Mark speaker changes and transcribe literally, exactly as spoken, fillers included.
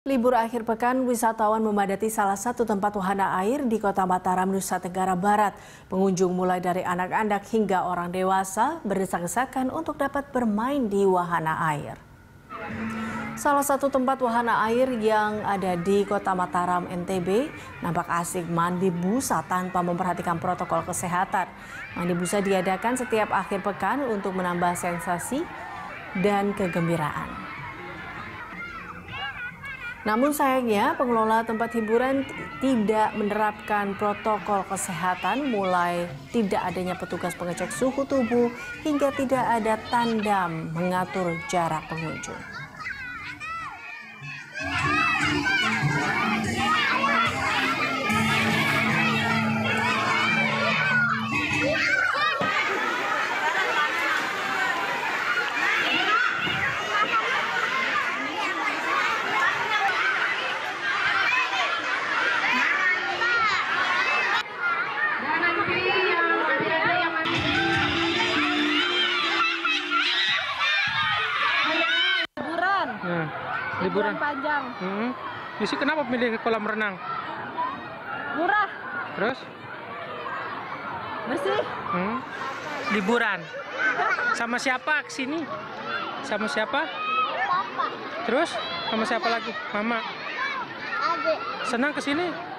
Speaker 1: Libur akhir pekan, wisatawan memadati salah satu tempat wahana air di Kota Mataram, Nusa Tenggara Barat. Pengunjung mulai dari anak-anak hingga orang dewasa berdesak-desakan untuk dapat bermain di wahana air. Salah satu tempat wahana air yang ada di Kota Mataram, N T B, nampak asik mandi busa tanpa memperhatikan protokol kesehatan. Mandi busa diadakan setiap akhir pekan untuk menambah sensasi dan kegembiraan. Namun sayangnya pengelola tempat hiburan tidak menerapkan protokol kesehatan, mulai tidak adanya petugas pengecek suhu tubuh hingga tidak ada tanda mengatur jarak pengunjung.
Speaker 2: Hmm, liburan
Speaker 3: panjang.
Speaker 2: Hmm. Yusi kenapa pilih kolam renang?
Speaker 3: Murah.
Speaker 2: Terus?
Speaker 3: Bersih.
Speaker 2: Hmm. Liburan. Sama siapa kesini? Sama siapa?
Speaker 4: Papa.
Speaker 2: Terus? Sama siapa lagi? Mama.
Speaker 4: Adik.
Speaker 2: Senang kesini?